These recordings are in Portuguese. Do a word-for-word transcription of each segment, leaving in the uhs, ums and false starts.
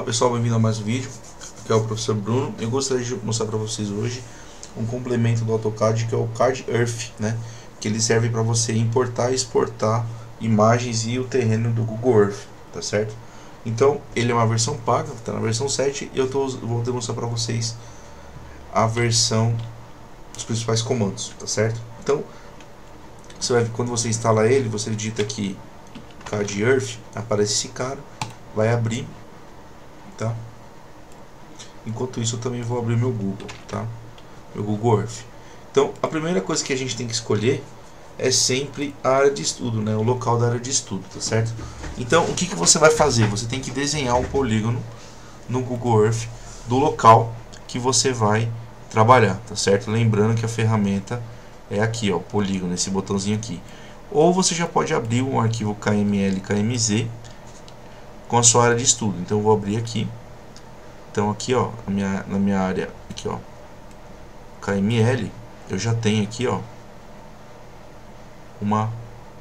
pessoal, bem-vindo a mais um vídeo. Aqui é o professor Bruno. Eu gostaria de mostrar para vocês hoje um complemento do AutoCAD que é o CAD Earth, né? Que ele serve para você importar e exportar imagens e o terreno do Google Earth, tá certo? Então, ele é uma versão paga, está na versão sete, e eu tô, vou demonstrar para vocês a versão dos principais comandos, tá certo? Então, você vai, quando você instala ele, você digita aqui CAD Earth, aparece esse cara, vai abrir, tá? Enquanto isso eu também vou abrir meu Google, tá? Meu Google Earth. Então, a primeira coisa que a gente tem que escolher é sempre a área de estudo, né? O local da área de estudo, tá certo? Então, o que que você vai fazer? Você tem que desenhar um polígono no Google Earth do local que você vai trabalhar, tá certo? Lembrando que a ferramenta é aqui, ó, o polígono, esse botãozinho aqui. Ou você já pode abrir um arquivo K M L, K M Z com a sua área de estudo. Então eu vou abrir aqui. Então aqui, ó, na minha, na minha área aqui, ó, K M L, eu já tenho aqui, ó, uma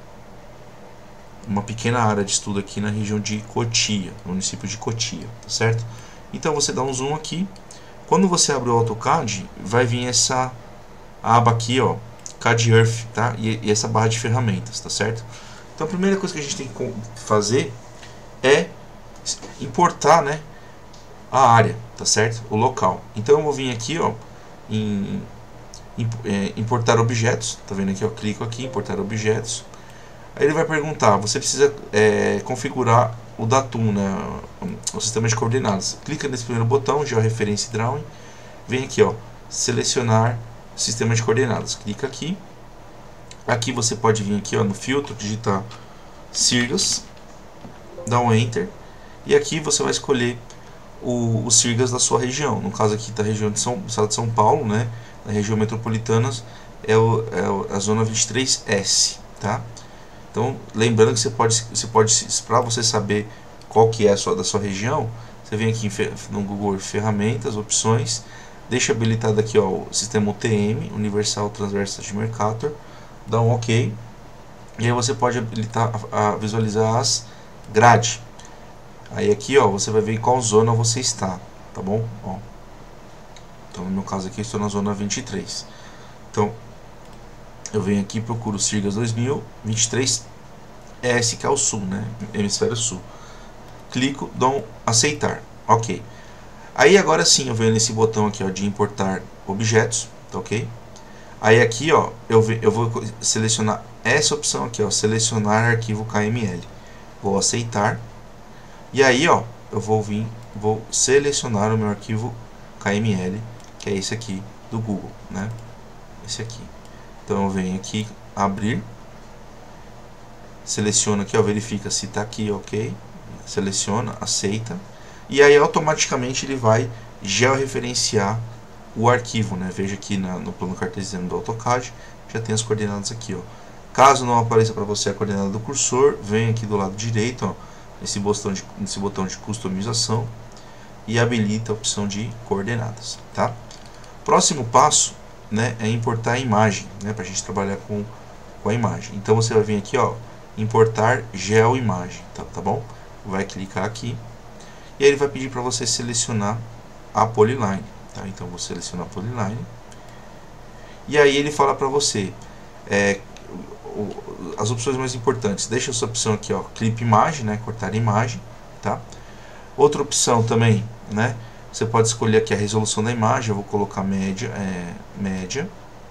uma pequena área de estudo aqui na região de Cotia, no município de Cotia, tá certo? Então você dá um zoom aqui. Quando você abre o AutoCAD, vai vir essa aba aqui, ó, CAD Earth, tá? E, e essa barra de ferramentas, tá certo? Então a primeira coisa que a gente tem que fazer é importar, né, a área, tá certo? O local. Então eu vou vir aqui, ó, em, em é, importar objetos, tá vendo aqui? Eu clico aqui, importar objetos. Aí ele vai perguntar, você precisa é, configurar o Datum, né, o sistema de coordenadas. Clica nesse primeiro botão, Georeferência Drawing, vem aqui, ó, selecionar sistema de coordenadas. Clica aqui. Aqui você pode vir aqui, ó, no filtro, digitar Sirgas, dá um Enter, e aqui você vai escolher o, os Sirgas da sua região. No caso aqui da região de São, do estado de São Paulo, né, na região metropolitana é, o, é a zona vinte e três S, tá? Então, lembrando que você pode, você pode para você saber qual que é a sua, da sua região, você vem aqui no Google Ferramentas, Opções, deixa habilitado aqui, ó, o sistema U T M, Universal Transversa de Mercator, dá um OK, e aí você pode habilitar a, a visualizar as grades. Aí aqui, ó, você vai ver em qual zona você está, tá bom? Ó. Então no meu caso aqui eu estou na zona vinte e três. Então eu venho aqui, procuro Sirgas dois mil, vinte e três S, que é o sul, né? Hemisfério sul. Clico, dou um aceitar. OK. Aí agora sim eu venho nesse botão aqui, ó, de importar objetos, tá OK? Aí aqui, ó, eu, eu vou selecionar essa opção aqui, ó, selecionar arquivo K M L. Vou aceitar. E aí, ó, eu vou vir, vou selecionar o meu arquivo K M L, que é esse aqui do Google, né? Esse aqui. Então eu venho aqui, abrir, seleciono aqui, ó, verifica se está aqui, OK? Seleciona, aceita. E aí automaticamente ele vai georreferenciar o arquivo, né? Veja aqui na, no plano cartesiano do AutoCAD, já tem as coordenadas aqui, ó. Caso não apareça para você a coordenada do cursor, vem aqui do lado direito, ó, nesse botão de, nesse botão de customização e habilita a opção de coordenadas, tá? Próximo passo, né, é importar a imagem, né, para a gente trabalhar com, com a imagem. Então você vai vir aqui, ó, importar geoimagem, tá, tá bom? Vai clicar aqui e aí ele vai pedir para você selecionar a polyline, tá? Então vou selecionar a polyline e aí ele fala para você é, o, as opções mais importantes. Deixa essa opção aqui, ó, clip imagem, né, cortar imagem, tá? Outra opção também, né, você pode escolher aqui a resolução da imagem. Eu vou colocar média, é, média.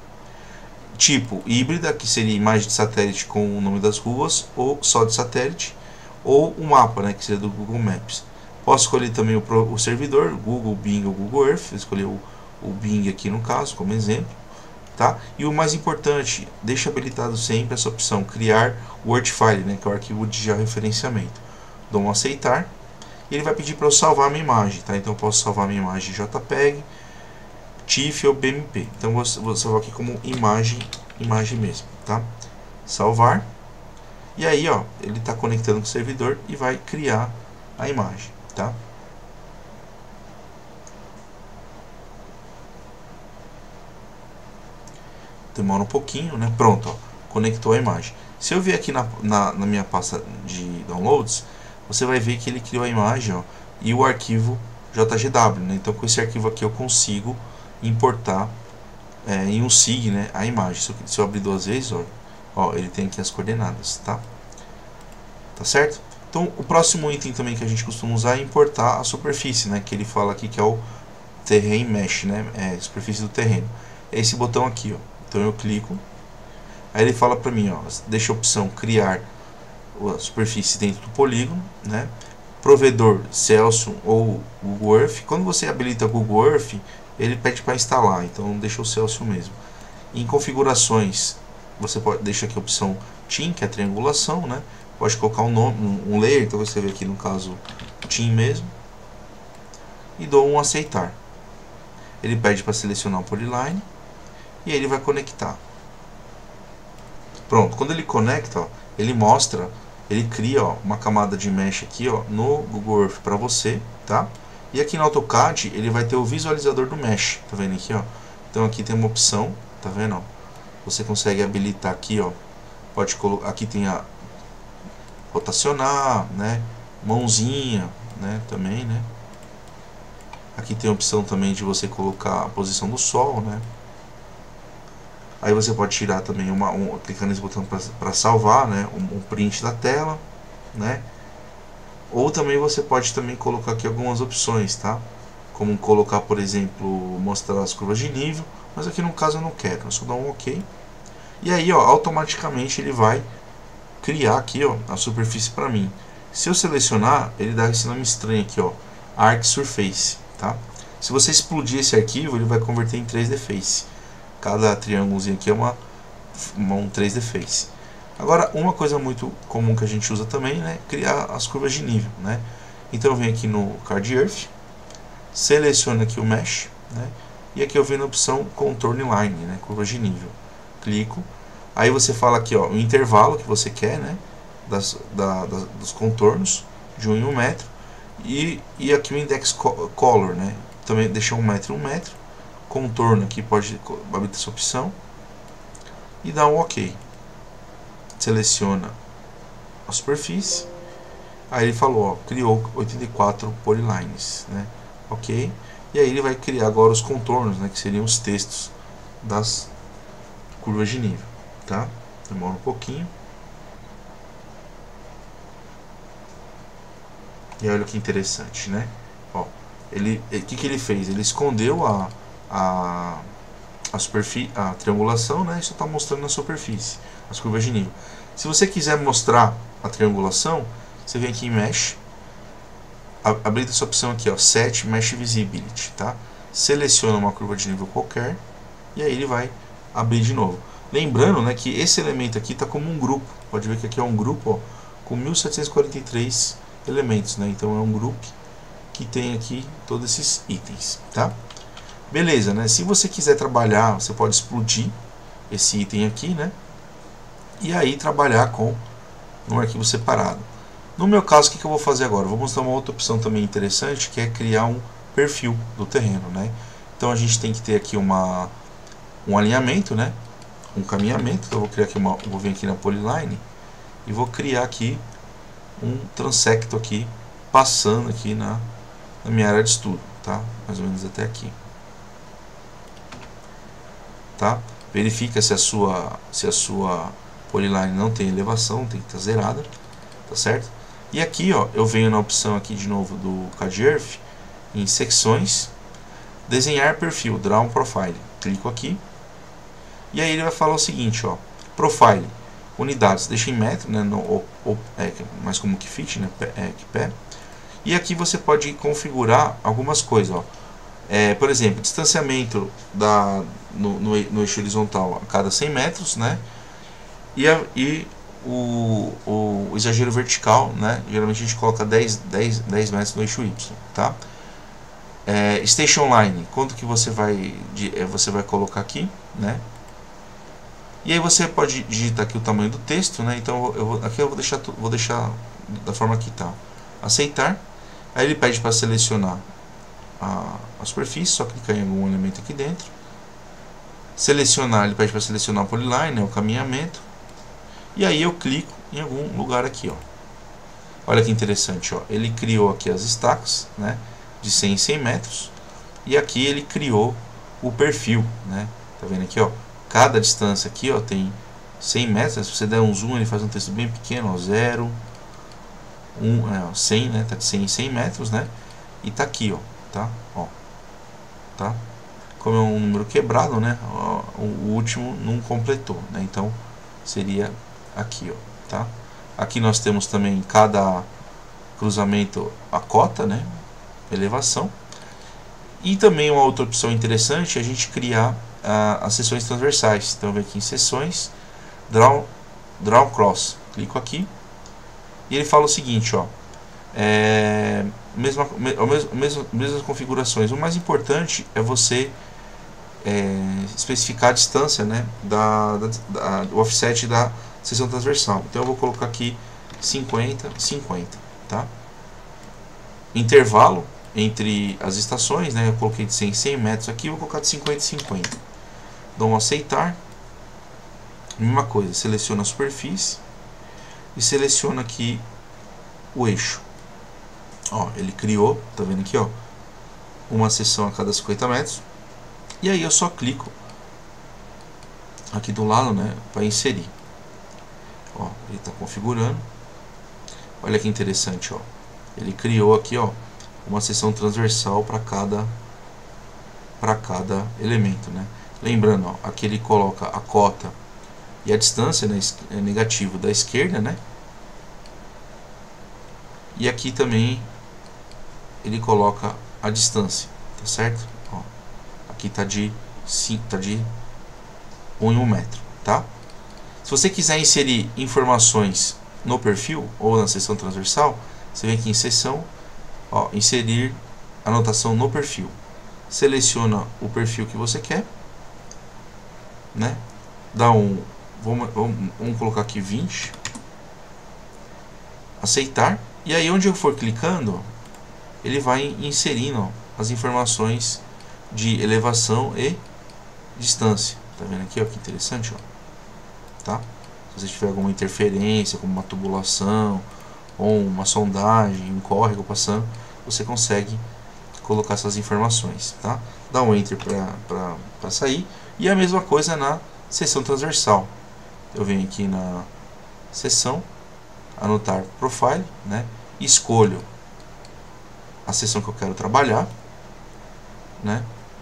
Tipo híbrida, que seria imagem de satélite com o nome das ruas, ou só de satélite, ou um mapa, né, que seria do Google Maps. Posso escolher também o, o servidor, Google, Bing ou Google Earth. Vou escolher o, o Bing aqui no caso, como exemplo, tá? E o mais importante, deixa habilitado sempre essa opção, criar Word File, né, que é o arquivo de georreferenciamento. Dou um aceitar. E ele vai pedir para eu salvar a minha imagem, tá? Então eu posso salvar a minha imagem JPEG, TIFF ou B M P. Então vou, vou salvar aqui como imagem, imagem mesmo, tá? Salvar. E aí, ó, ele está conectando com o servidor e vai criar a imagem, tá? Demora um pouquinho, né? Pronto, ó, conectou a imagem. Se eu vir aqui na, na, na minha pasta de downloads, você vai ver que ele criou a imagem, ó, e o arquivo J G W, né? Então com esse arquivo aqui eu consigo importar é, em um S I G, né, a imagem. Se eu, se eu abrir duas vezes, ó, ó, ele tem aqui as coordenadas, tá? Tá certo? Então o próximo item também que a gente costuma usar é importar a superfície, né, que ele fala aqui que é o Terrain Mesh, né, é superfície do terreno. É esse botão aqui, ó. Então eu clico, aí ele fala para mim, ó, deixa a opção criar a superfície dentro do polígono, né? Provedor Celsius ou Google Earth. Quando você habilita Google Earth, ele pede para instalar, então deixa o Celsius mesmo. Em configurações, você pode deixar aqui a opção Team, que é a triangulação, né? Pode colocar um nome, um, um layer, então você vê aqui no caso Team mesmo, e dou um aceitar. Ele pede para selecionar o polyline e aí ele vai conectar. Pronto, quando ele conecta, ó, ele mostra, ele cria, ó, uma camada de mesh aqui, ó, no Google Earth para você, tá? E aqui no AutoCAD ele vai ter o visualizador do mesh, tá vendo aqui, ó? Então aqui tem uma opção, tá vendo, ó? Você consegue habilitar aqui, ó. Pode colocar, aqui tem a rotacionar, né? Mãozinha, né? Também, né? Aqui tem a opção também de você colocar a posição do sol, né? Aí você pode tirar também uma, um, clicar nesse botão para salvar, né, um, um print da tela, né? Ou também você pode também colocar aqui algumas opções, tá? Como colocar, por exemplo, mostrar as curvas de nível, mas aqui no caso eu não quero, eu só dou um OK. E aí, ó, automaticamente ele vai criar aqui, ó, a superfície para mim. Se eu selecionar, ele dá esse nome estranho aqui, ó, Arc Surface, tá? Se você explodir esse arquivo, ele vai converter em três D Face. Cada triângulozinho aqui é uma, uma, um três D Face. Agora, uma coisa muito comum que a gente usa também, né, criar as curvas de nível, né? Então eu venho aqui no Card Earth, seleciono aqui o Mesh, né? E aqui eu venho na opção Contour Line, né, curvas de nível. Clico. Aí você fala aqui, ó, o intervalo que você quer, né, das, da, das, dos contornos, de um em um metro. E, e aqui o Index Color, né? Também deixar um metro em um metro. Contorno aqui pode habilitar essa opção e dá um OK. Seleciona a superfície. Aí ele falou, ó, criou oitenta e quatro polylines, né? OK. E aí ele vai criar agora os contornos, né, que seriam os textos das curvas de nível, tá? Demora um pouquinho. E olha que interessante, né? Ó, ele, o que que ele fez? Ele escondeu a a, a, superfície, a triangulação, né? Isso está mostrando na superfície, as curvas de nível. Se você quiser mostrar a triangulação, você vem aqui em Mesh, habilita essa opção aqui, ó, Set Mesh Visibility, tá? Seleciona uma curva de nível qualquer e aí ele vai abrir de novo. Lembrando, né, que esse elemento aqui está como um grupo. Pode ver que aqui é um grupo, ó, com mil setecentos e quarenta e três elementos, né? Então é um grupo que tem aqui todos esses itens, tá? Beleza, né? Se você quiser trabalhar, você pode explodir esse item aqui, né? E aí trabalhar com um arquivo separado. No meu caso, o que, que eu vou fazer agora? Eu vou mostrar uma outra opção também interessante, que é criar um perfil do terreno, né? Então a gente tem que ter aqui uma, um alinhamento, né? Um caminhamento. Então eu vou criar aqui uma, vou vir aqui na Polyline e vou criar aqui um transecto aqui, passando aqui na, na minha área de estudo, tá? Mais ou menos até aqui. Tá? Verifica se a sua se a sua polyline não tem elevação, tem que estar zerada, tá certo? E aqui, ó, eu venho na opção aqui de novo do Card Earth, em secções, desenhar perfil, draw um profile. Clico aqui e aí ele vai falar o seguinte, ó, profile, unidades, deixa em metro, né, no, ou, ou, é, mais como que fit, né, pé, é, que pé. E aqui você pode configurar algumas coisas, ó. É, por exemplo, distanciamento da, no, no, no eixo horizontal a cada cem metros, né? E, a, e o, o, o exagero vertical, né? Geralmente a gente coloca dez, dez, dez metros no eixo Y, tá? É, station line, quanto que você vai, você vai colocar aqui, né? E aí você pode digitar aqui o tamanho do texto, né? Então eu vou, aqui eu vou deixar, vou deixar da forma que está. Aceitar. Aí ele pede para selecionar a, a superfície, só clicar em algum elemento aqui dentro. Selecionar, ele pede para selecionar a polyline, né, o caminhamento. E aí eu clico em algum lugar aqui, ó. Olha que interessante, ó. Ele criou aqui as stacks, né, de cem em cem metros, e aqui ele criou o perfil, né? Tá vendo aqui, ó? Cada distância aqui, ó, tem cem metros. Se você der um zoom, ele faz um texto bem pequeno, ó, zero, um, é, ó, cem, né? Tá de cem em cem metros, né? E tá aqui, ó, tá? Ó, tá? Como é um número quebrado, né? Ó, o último não completou, né? Então seria aqui, ó, tá? Aqui nós temos também cada cruzamento a cota, né? Elevação. E também uma outra opção interessante é a gente criar ah, as seções transversais. Então vem aqui em seções, draw, draw cross, clico aqui e ele fala o seguinte, ó, é, mesma, mesma, mesma, mesmas configurações. O mais importante é você é, especificar a distância, né, da, da, da, do offset da seção transversal. Então eu vou colocar aqui cinquenta, cinquenta, tá? Intervalo entre as estações, né? Eu coloquei de cem em cem metros aqui, vou colocar de cinquenta em cinquenta. Dou um aceitar. Mesma coisa, seleciona a superfície e seleciona aqui o eixo. Ó, ele criou, tá vendo aqui, ó, uma seção a cada cinquenta metros. E aí eu só clico aqui do lado, né, para inserir. Ó, ele está configurando. Olha que interessante, ó. Ele criou aqui, ó, uma seção transversal para cada para cada elemento, né? Lembrando, ó, aqui ele coloca a cota e a distância, né, é negativo da esquerda, né? E aqui também ele coloca a distância, tá certo? Ó, aqui tá de cinco, tá de um em um metro, tá? Se você quiser inserir informações no perfil ou na seção transversal, você vem aqui em seção, ó, inserir anotação no perfil. Seleciona o perfil que você quer, né? Dá um, vamos, vamos, vamos colocar aqui vinte, aceitar, e aí onde eu for clicando, ele vai inserindo, ó, as informações de elevação e distância. Tá vendo aqui, ó, que interessante, ó, tá? Se você tiver alguma interferência, como uma tubulação ou uma sondagem, um córrego passando, você consegue colocar essas informações, tá? Dá um enter para sair. E a mesma coisa na seção transversal. Eu venho aqui na seção, anotar profile, né? Escolho a seção que eu quero trabalhar, né?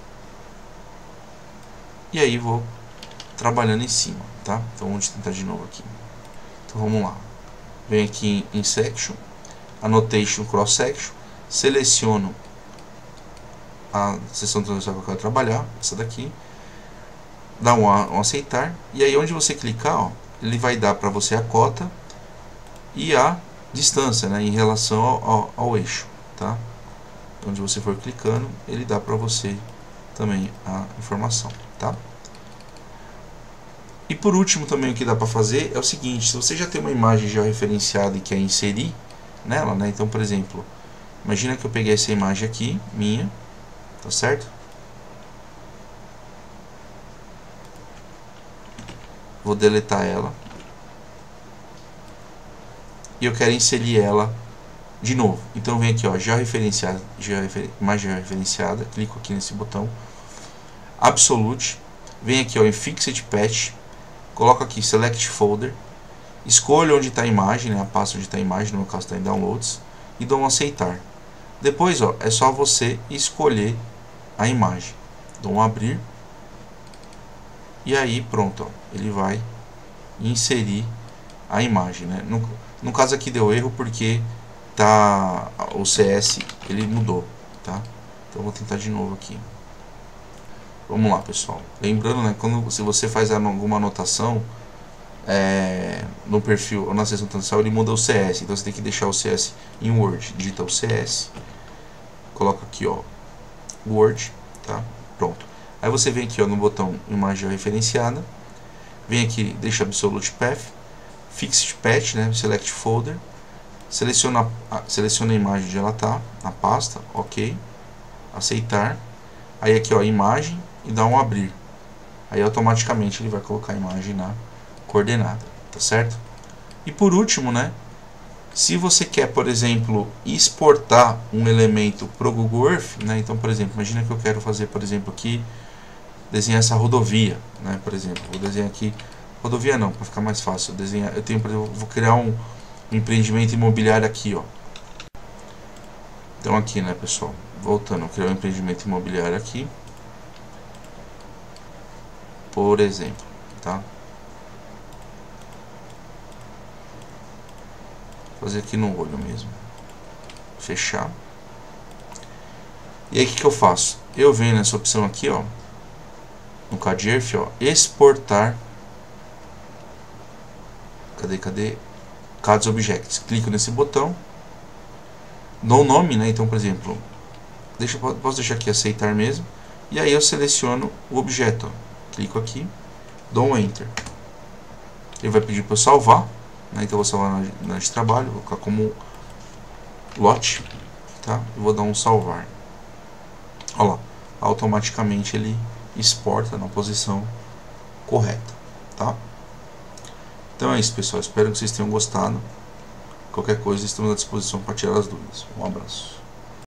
E aí vou trabalhando em cima, tá? Então vamos tentar de novo aqui. Então vamos lá. Venho aqui em section, annotation cross section, seleciono a seção transversal que eu quero trabalhar, essa daqui, dá um, um aceitar, e aí onde você clicar, ó, ele vai dar para você a cota e a distância, né, em relação ao, ao, ao eixo, tá? Onde você for clicando, ele dá para você também a informação, tá? E por último também o que dá para fazer é o seguinte: se você já tem uma imagem georreferenciada e quer inserir nela, né? Então, por exemplo, imagina que eu peguei essa imagem aqui, minha, tá certo? Vou deletar ela e eu quero inserir ela de novo. Então vem aqui, ó, georreferenciada, georrefer, imagem georreferenciada, clico aqui nesse botão, Absolute, vem aqui, ó, em Fixed Patch, coloco aqui Select Folder, escolho onde está a imagem, né, a pasta onde está a imagem, no meu caso está em Downloads, e dou um aceitar. Depois, ó, é só você escolher a imagem, dou um abrir, e aí pronto, ó, ele vai inserir a imagem, né? No, no caso aqui deu erro porque tá, o C S ele mudou, tá? Então vou tentar de novo aqui. Vamos lá, pessoal. Lembrando, né, quando se você faz alguma anotação é, no perfil ou na seção transversal, ele muda o C S. Então você tem que deixar o C S em Word. Digita o C S, coloca aqui, ó, Word, tá? Pronto. Aí você vem aqui, ó, no botão imagem referenciada, vem aqui, deixa Absolute Path, Fixed Patch, né, Select Folder, seleciona a, seleciona a imagem onde ela tá, na pasta, ok, aceitar. Aí aqui, ó, imagem, e dá um abrir. Aí automaticamente ele vai colocar a imagem na coordenada, tá certo? E por último, né, Se você quer, por exemplo, exportar um elemento para o Google Earth, né? Então, por exemplo, imagina que eu quero fazer, por exemplo, aqui, desenhar essa rodovia, né? Por exemplo, vou desenhar aqui, rodovia não, para ficar mais fácil, eu desenhar, eu tenho, por exemplo, vou criar um, um empreendimento imobiliário aqui, ó. Então aqui, né, pessoal, voltando, eu criar um empreendimento imobiliário aqui, por exemplo, tá? Fazer aqui no olho mesmo, fechar. E aí o que, que eu faço? Eu venho nessa opção aqui, ó, no C A D Earth, ó, exportar. Cadê, cadê? C A D Objects. Clico nesse botão, dou o nome, né? Então, por exemplo, deixa, posso deixar aqui aceitar mesmo. E aí eu seleciono o objeto, ó. Clico aqui, dou um Enter. Ele vai pedir para eu salvar, né? Então eu vou salvar na, na de trabalho, vou colocar como lote, tá? E vou dar um salvar. Olha lá, automaticamente ele exporta na posição correta, tá? Então é isso, pessoal, espero que vocês tenham gostado. Qualquer coisa estamos à disposição para tirar as dúvidas. Um abraço.